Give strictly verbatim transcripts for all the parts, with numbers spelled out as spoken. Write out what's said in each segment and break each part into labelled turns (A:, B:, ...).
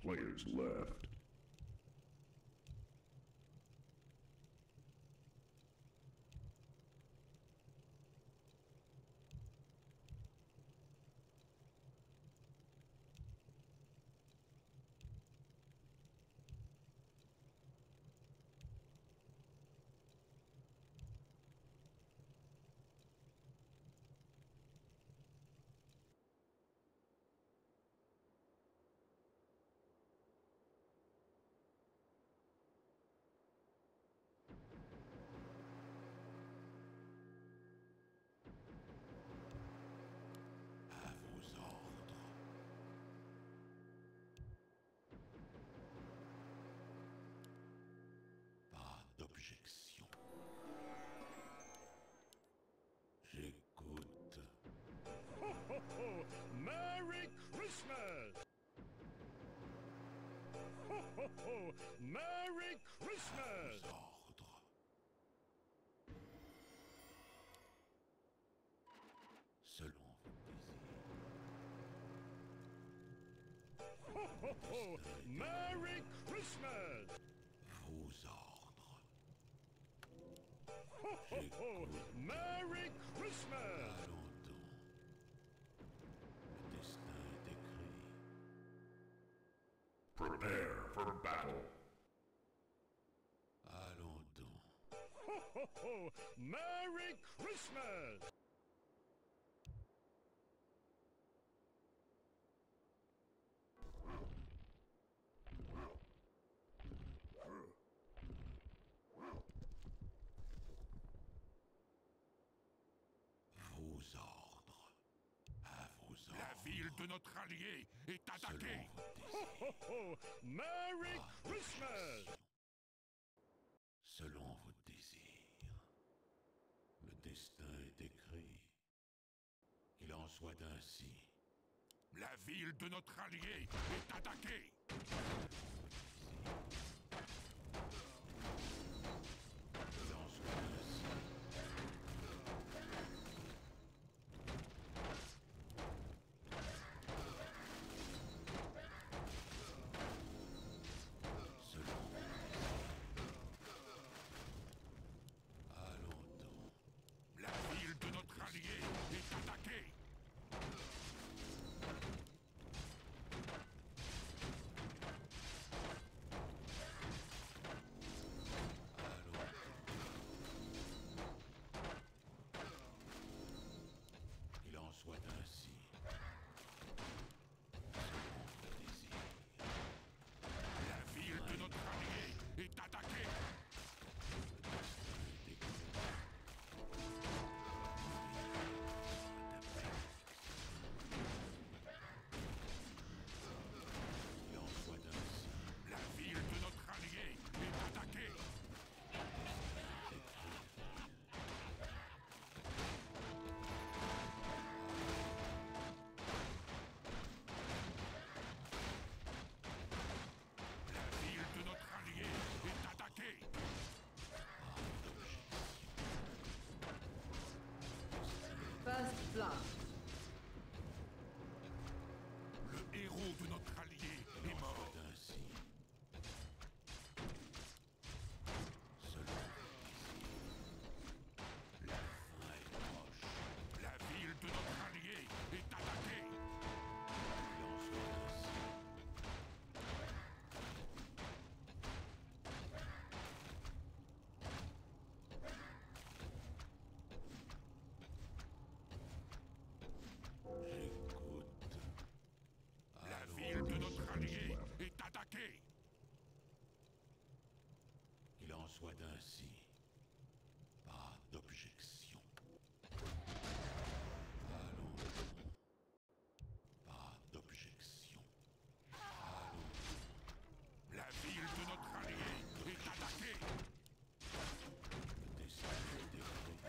A: players left.
B: D'objection. J'écoute.
C: Ho ho ho! Merry Christmas! Ho ho ho! Merry Christmas!
B: À vos ordres. Selon vos désirs.
C: Ho ho ho! Merry Christmas!
B: Vos ordres.
C: Ho ho ho! Merry Christmas!
B: Allons donc. Le destin est écrit.
A: Prepare for battle.
B: Allons donc.
C: Ho ho ho! Merry Christmas!
B: Vos ordres. À vos ordres.
D: La ville de notre allié est attaquée.
C: Ho ho ho! Merry Christmas!
B: Selon vos désirs. Le destin est écrit. Qu'il en soit ainsi.
D: La ville de notre allié est attaquée.
B: Qu'il en soit ainsi.
D: Allié est attaqué.
B: Allons. Qu'il en soit ainsi. Selon vos désirs.
D: La ville de notre allié est attaquée. La ville de notre allié est attaquée. La ville de notre allié est attaquée.
E: First blood.
D: Le héros de notre allié est mort.
B: Ainsi. Selon la fin est proche.
D: La ville de notre allié est attaquée.
B: Qu'il en soit ainsi. J'écoute.
D: La
B: Allons.
D: ville de notre allié est attaquée.
B: Qu'il en soit ainsi. Pas d'objection. Allons. Pas d'objection. Allons.
D: La ville de notre allié est attaquée.
B: Le destin est écrit.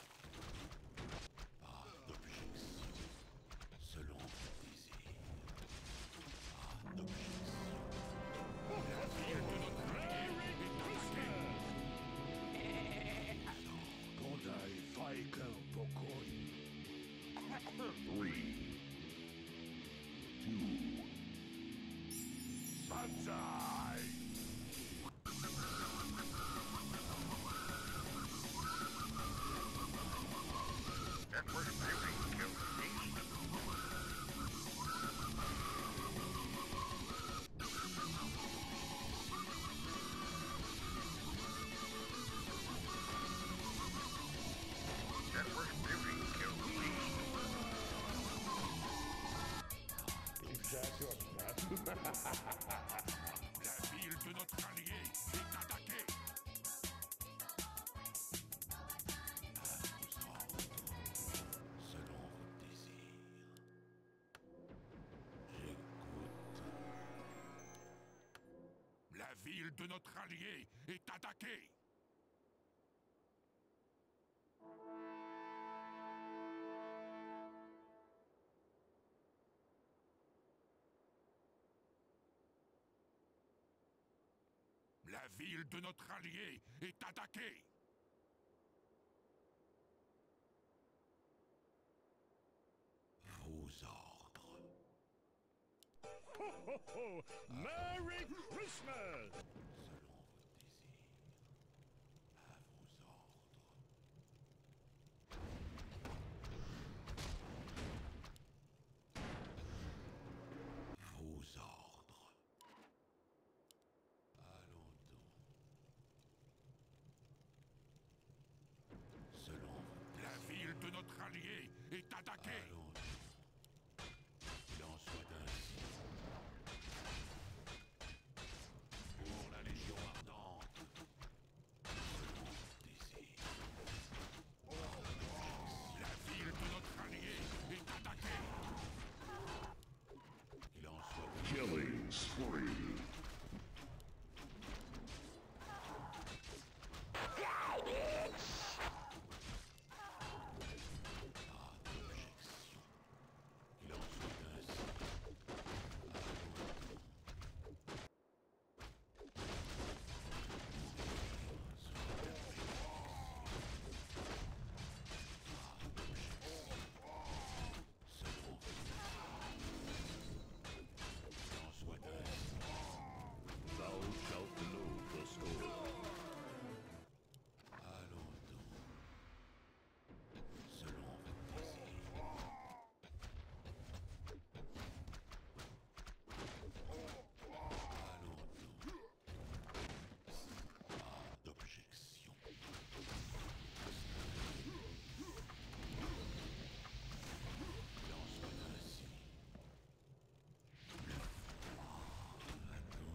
B: Pas d'objection. Selon vos désirs. Pas d'objection.
D: La ville de notre allié est attaquée.
A: Banzai! Network building kill station. Network building kill station.
D: La ville de notre allié est attaquée.
B: Selon vos désirs. J'écoute.
D: La ville de notre allié est attaquée. La ville de notre allié est attaquée.
B: Vos ordres.
C: Ho ho ho! Merry Christmas!
B: Selon vos désirs. À vos ordres. Vos ordres. Allons donc. Selon vos
D: La ville de notre allié est attaquée.
B: Allons donc. Qu'il en soit ainsi. Pour la Légion ardente. Selon vos désirs.
D: La ville de notre allié est attaquée.
B: Qu'il en soit
A: Killing spree.
B: Qu'il en soit ainsi. Selon vos désirs. Qu'il en soit ainsi.
C: Thou shalt know the score.
B: Allons donc. Selon vos désirs. Allons donc. Pas d'objection. Qu'il en soit ainsi. Le froid à nos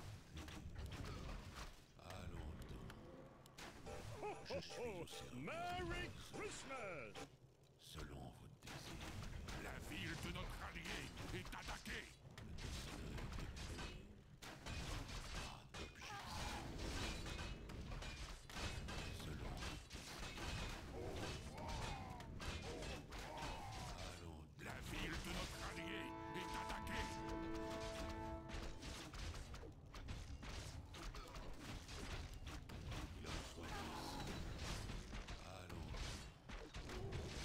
B: Allons donc.
C: Ho
B: Je
C: ho
B: suis
C: ho!
B: au service.
C: Merry Christmas!
B: Selon vos désirs.
D: La ville de notre allié est attaquée.
B: Le destin est écrit. Pas d'objection. Selon vos désirs. Allons donc.
D: La ville de notre allié est attaquée.
B: Qu'il en soit ainsi. Allons donc.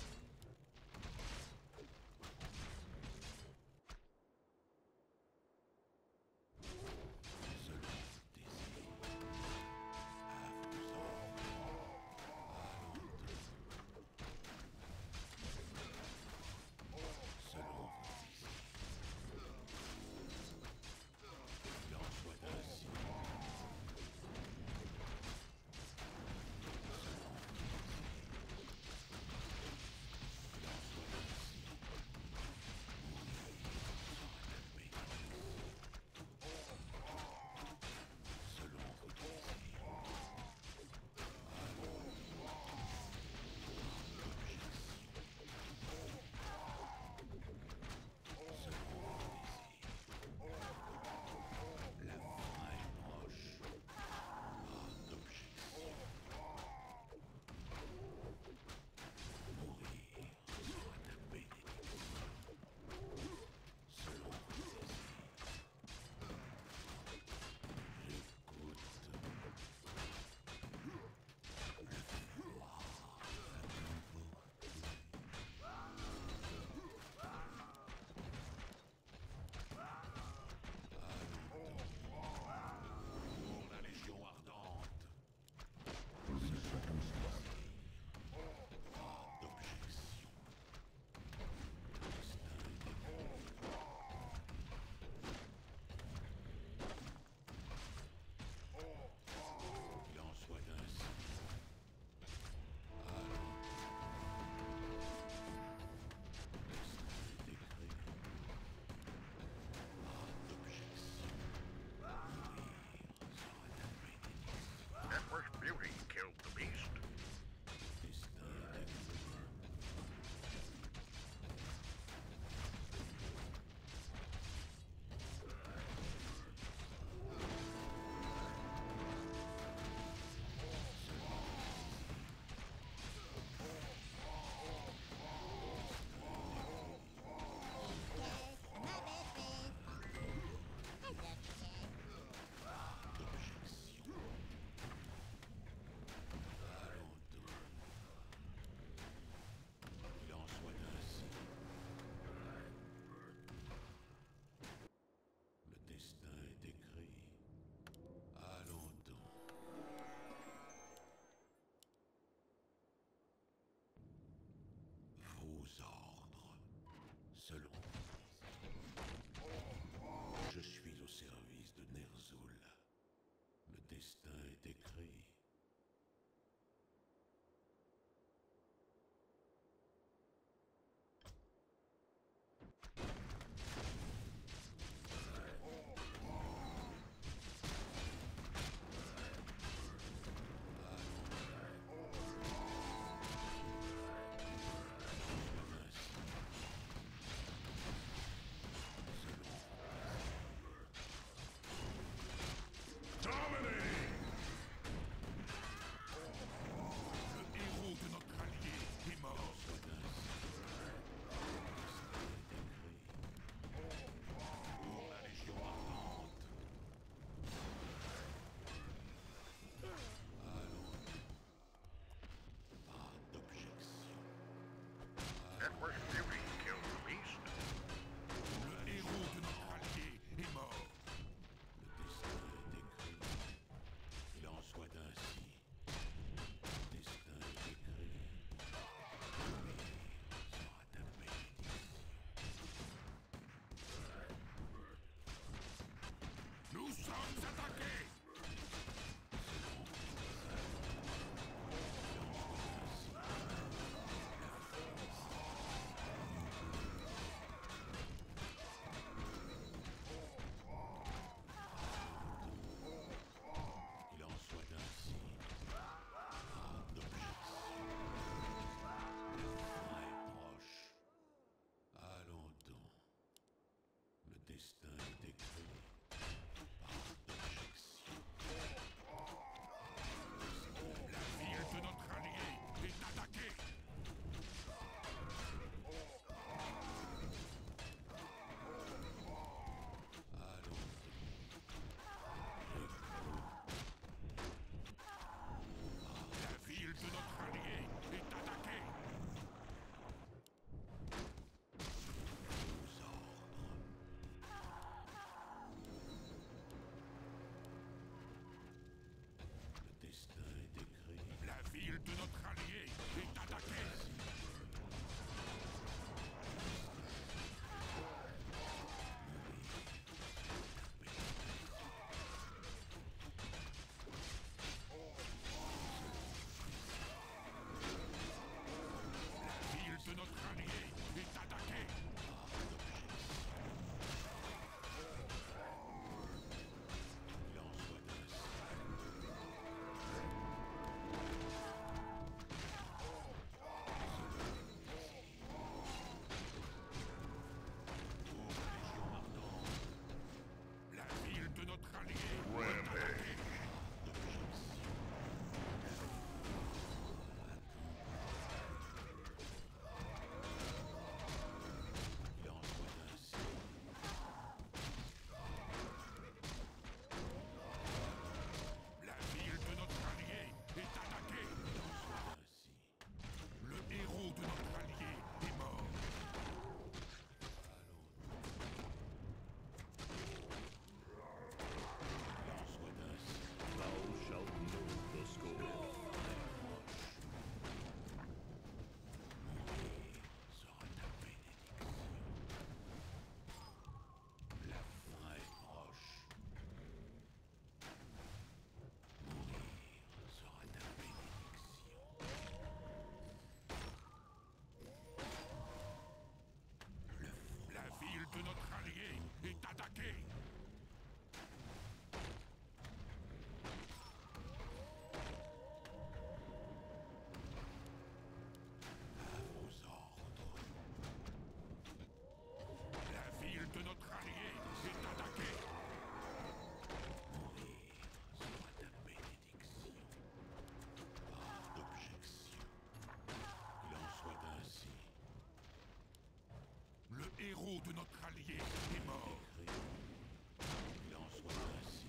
D: de notre allié est mort.
B: Qu'il en soit ainsi.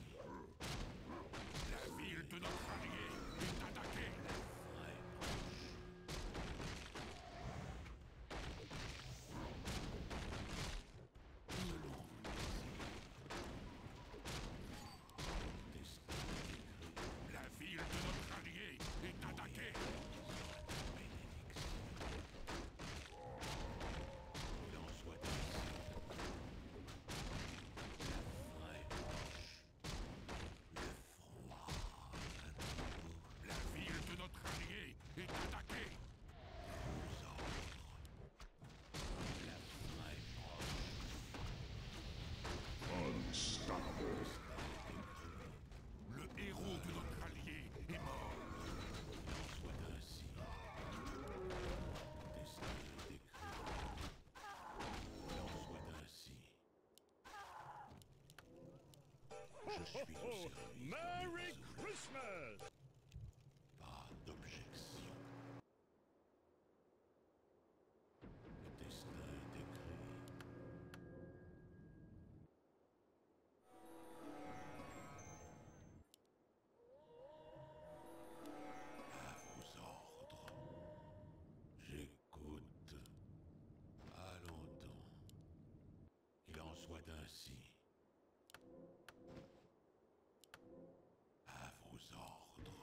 D: La ville de notre allié est attaquée. La ville de notre allié est attaquée.
B: Qu'il en soit ainsi.
D: La ville de notre allié est attaquée.
A: Unstoppable.
D: Le héros de notre allié est mort.
B: Qu'il en soit ainsi. Destin est écrit. Qu'il en soit ainsi. Je suis au service.
C: Merry Christmas!
B: Pas d'objection. Le destin est écrit. À vos ordres. J'écoute. Allons donc. Qu'il en soit ainsi. À vos ordres.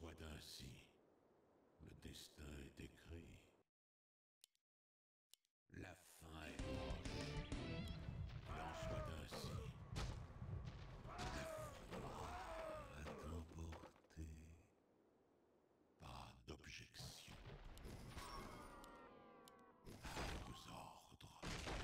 B: soit ainsi. Le destin est écrit. La fin est proche. Qu'il en soit ainsi. L'effroi est emporté. Pas d'objection. À vos ordres.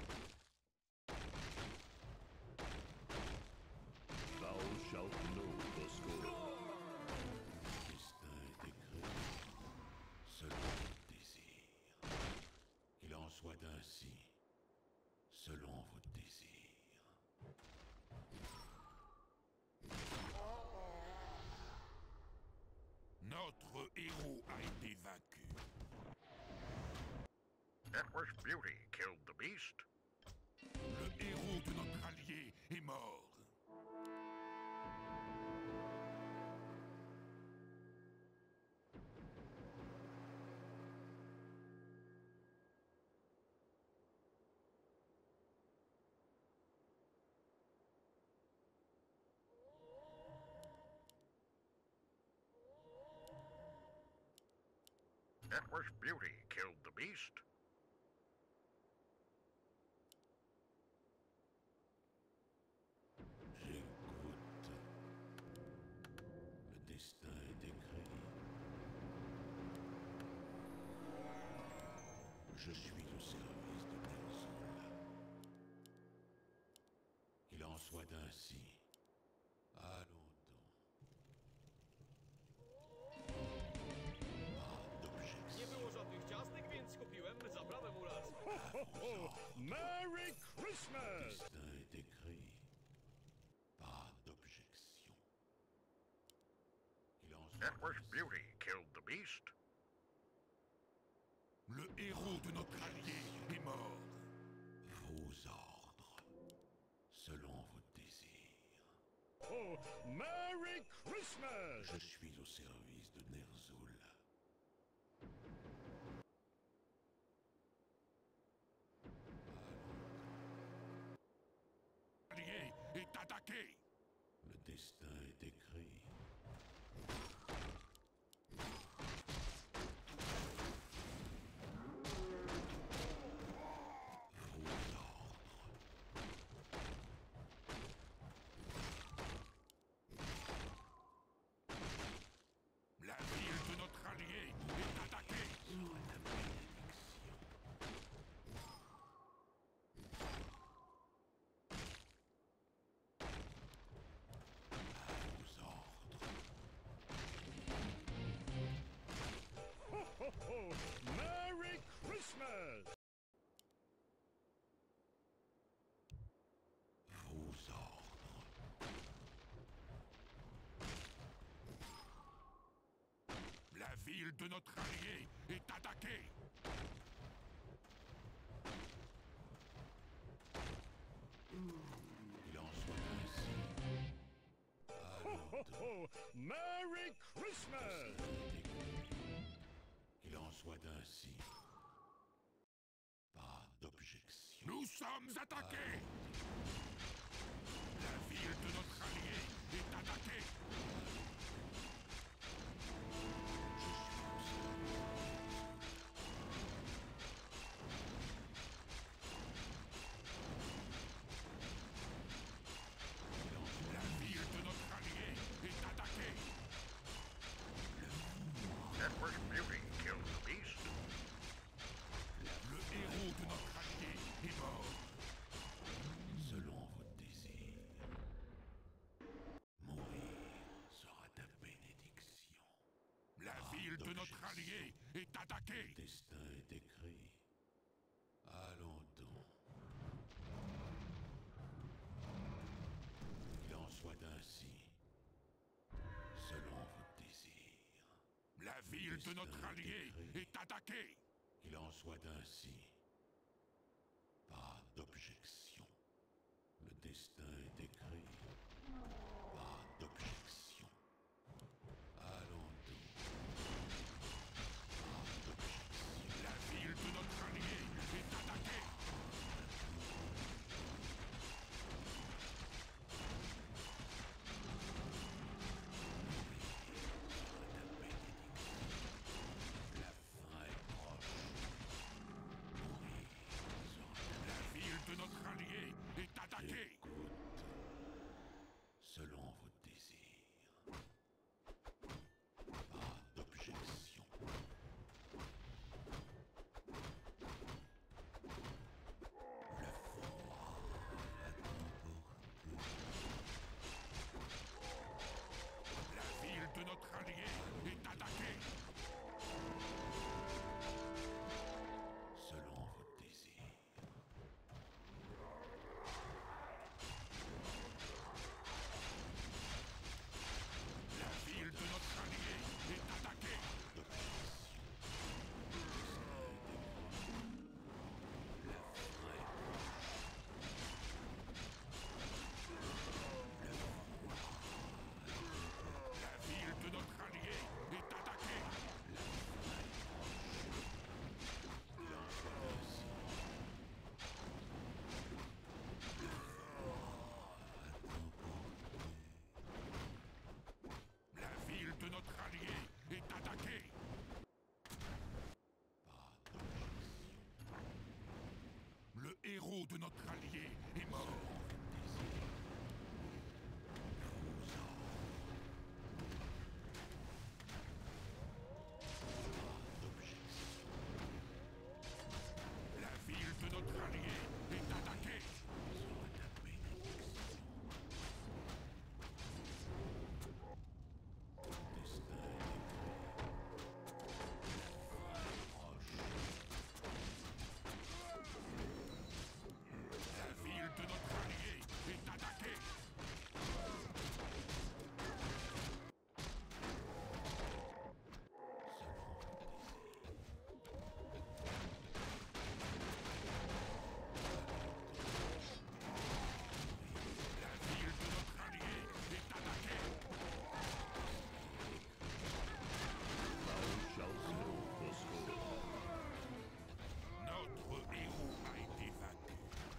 C: Thou shalt know the score.
B: Le destin est écrit. Selon votre désir. Qu'il en soit ainsi. Selon votre désir.
D: Notre héros a été vaincu.
A: Network's beauty killed the beast.
D: Le héros de notre allié est mort.
A: Network's beauty killed the beast.
B: J'écoute. Le destin est écrit. Je suis au service de Ner'zhul. Qu'il en soit ainsi. Allons donc. Pas d'objection.
F: Nie było żadnych ciastek, więc kupiłem zaprawę mu raz.
C: Oh, Merry Christmas!
B: Destin est écrit. Pas d'objection. Qu'il en soit
A: Network's
B: ainsi.
A: beauty killed the beast.
D: Le héros de notre allié est mort.
B: Vos ordres. Selon votre désir.
C: Oh, Merry Christmas!
B: Je suis au service de Ner'zhul.
D: L'allié est attaqué.
B: Le destin est écrit. Vos ordres.
D: La ville de notre allié est attaquée.
B: Soit la bénédiction. À vos ordres.
C: Ho, ho, ho! Merry Christmas!
B: Vos ordres.
D: La ville de notre allié est attaquée.
B: Qu'il en soit ainsi.
C: Ho,
B: Allons
C: ho,
B: donc.
C: ho! Merry Christmas!
B: Qu'il en soit ainsi. Pas d'objection.
D: Nous sommes attaqués. La ville de notre allié est attaquée.
B: Je suis au service. Qu'il en soit
D: La ville de notre allié est attaquée.
A: Network's beauty killed the beast.
D: Le héros de notre allié est mort.
B: selon votre désir. Mourir sera ta bénédiction.
D: La ville de notre allié est attaquée.
B: Le destin est écrit. Allons donc. Qu'il en soit ainsi. Selon votre désir.
D: La ville de notre allié est attaquée.
B: Qu'il en soit ainsi. Pas d'objection. Le destin est écrit. Pas d'objection. Allons donc. Pas d'objection.
D: La ville de notre allié est attaquée.
B: Sera ta bénédiction.
D: de notre allié est mort. La ville de notre allié est attaquée. La ville de notre allié est attaquée. La ville de notre allié est attaquée.
C: Thou shalt know the score.
D: Notre héros a été vaincu.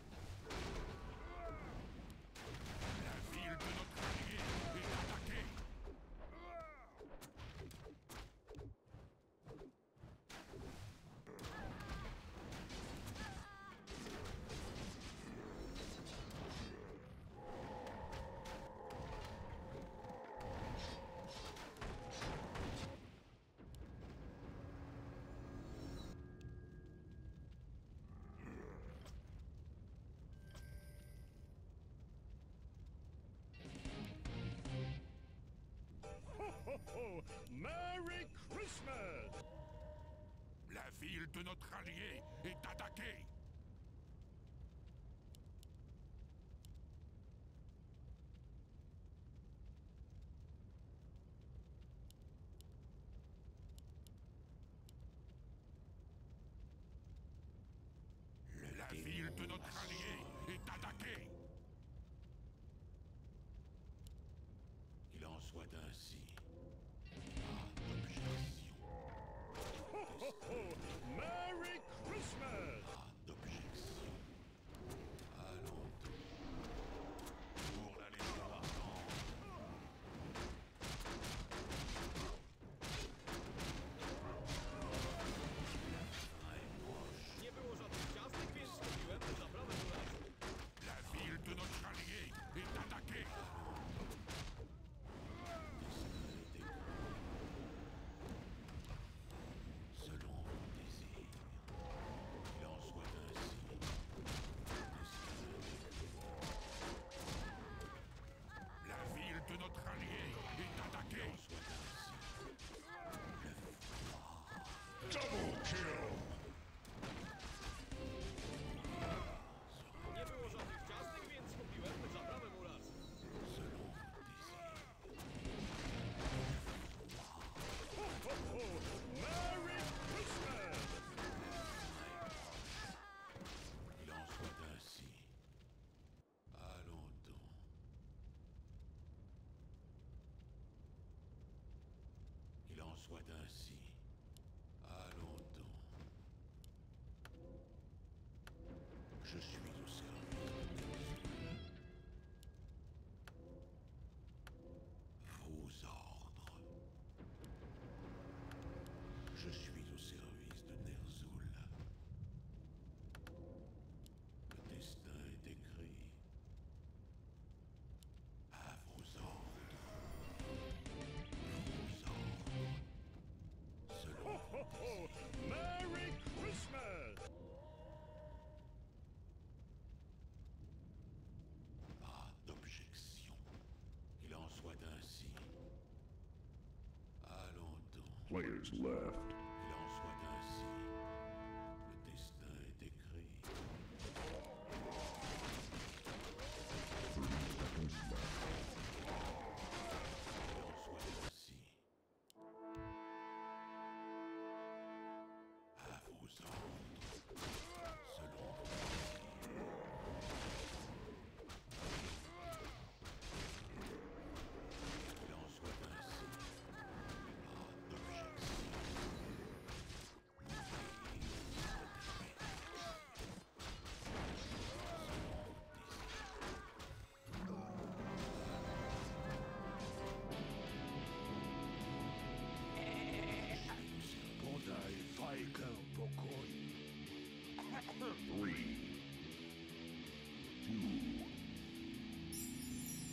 D: La ville de notre allié est attaquée.
C: Oh, Merry Christmas!
D: La ville de notre allié est attaquée. La ville de notre allié est attaquée.
B: Qu'il en soit ainsi. Pas d'objection.
C: Oh, oh, Merry Christmas!
B: Pas d'objection. Allons donc. Pour la Légion ardente. Fin est proche.
F: Nie było żadnych ciastek, więc kupiłem zaprawę mu raz.
D: La ville de notre allié est attaquée.
B: Selon vos désirs. Qu'il en soit ainsi.
D: La ville de notre allié est attaquée.
C: Double kill!
F: Nie było żadnych ciastek, więc kupiłem zaprawę mu raz.
B: Selon vos désirs.
C: Oh, oh, oh, Merry Christmas!
B: Qu'il en soit ainsi. Allons donc. Qu'il en soit ainsi. Allons donc. Je suis au service de Ner'zhul. Vos ordres. Je suis au service de Ner'zhul. Le destin est écrit. À vos ordres. Vos ordres. Selon
C: Oh, oh, Merry Christmas!
B: pas d'objection. Qu'il en soit ainsi. Allons donc.
C: Players left.
B: Qu'il en soit ainsi. Le destin est écrit. Qu'il en soit ainsi. À vos ordres. Selon vos désirs. Qu'il en soit ainsi. Pas d'objection.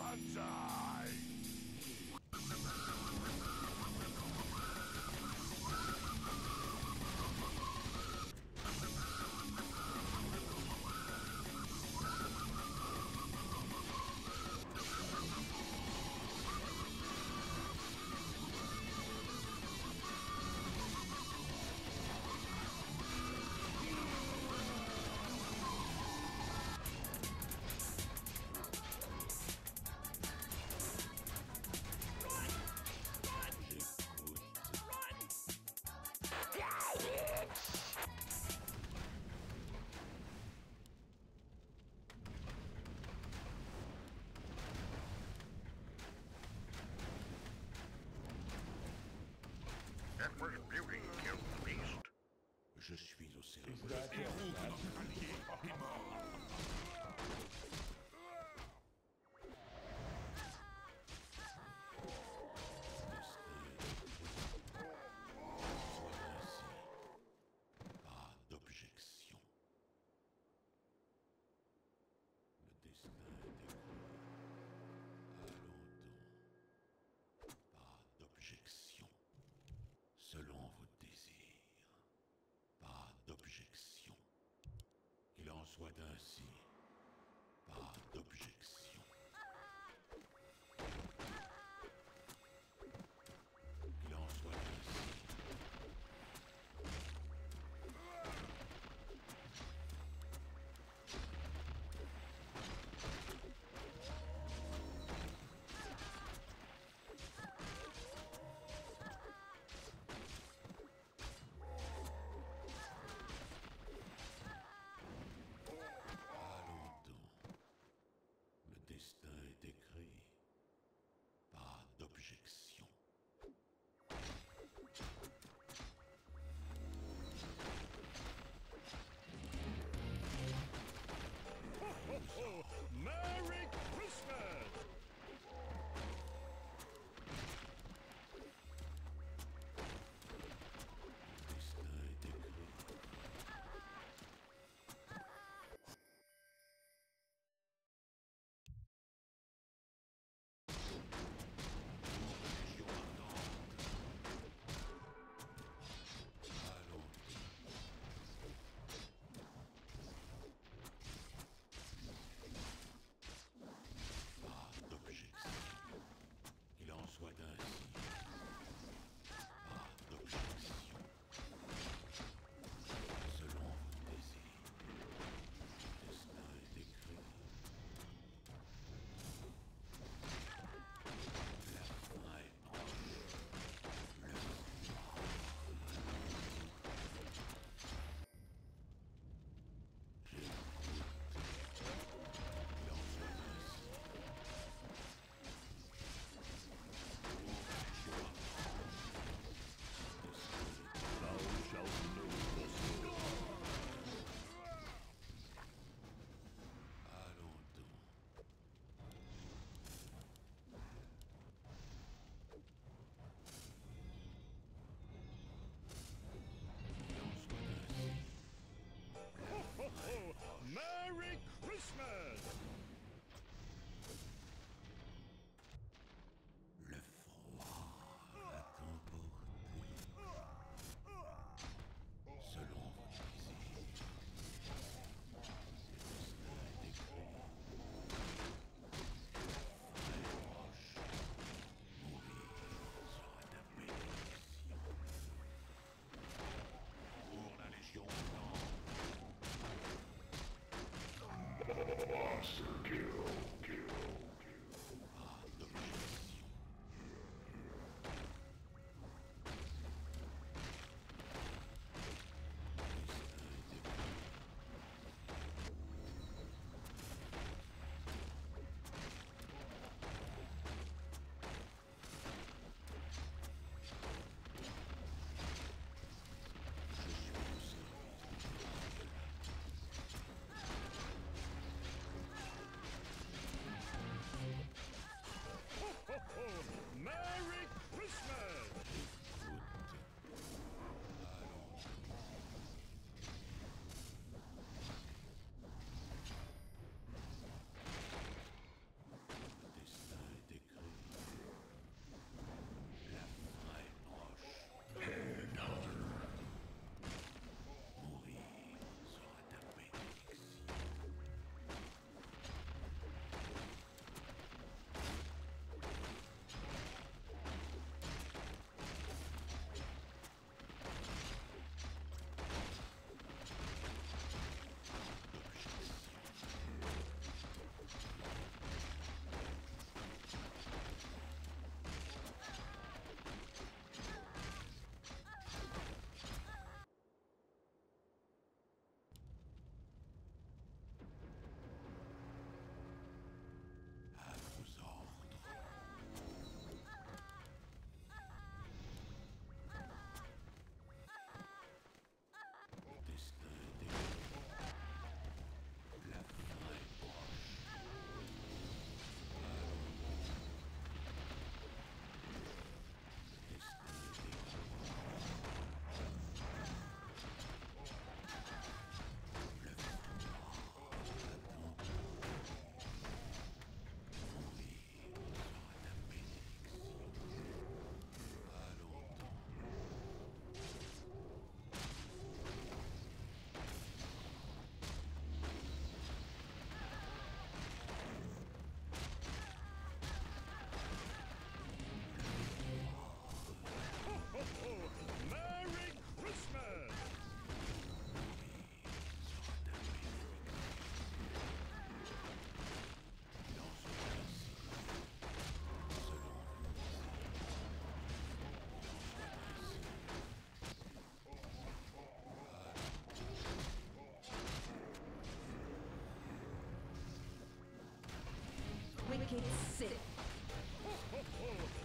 D: Banzai!
A: That was beauty killed the beast.
B: Je suis au service.
D: Le héros de notre allié est mort.
B: Pas d'objection. Le destin est écrit. Allons donc. Pas d'objection. Selon vos désirs. Pas d'objection. Qu'il en soit ainsi. Pas d'objection. Qu'il en soit ainsi. Allons donc. Le destin est écrit. Pas d'objection.
D: Oh, Merry Christmas!
B: Le destin est écrit. Légion ardente. Allons. Pas d'objection. Qu'il en soit ainsi. Pas d'objection. Selon vos désirs. Le destin est écrit. La fin est proche. Le J'écoute. Qu'il en soit ainsi.
C: Thou shalt know the score.
B: Allons donc. Qu'il en soit ainsi.
D: Oh, oh, Merry Christmas!
B: Le froid va t'emporter. Selon vos désirs. Le destin est écrit. Fin est proche. Mourir sera ta bénédiction. Pour la Légion ardente. Pas d'objection. Le destin est écrit. Je suis au service.
E: wicked Sith.
D: Ho, ho, ho!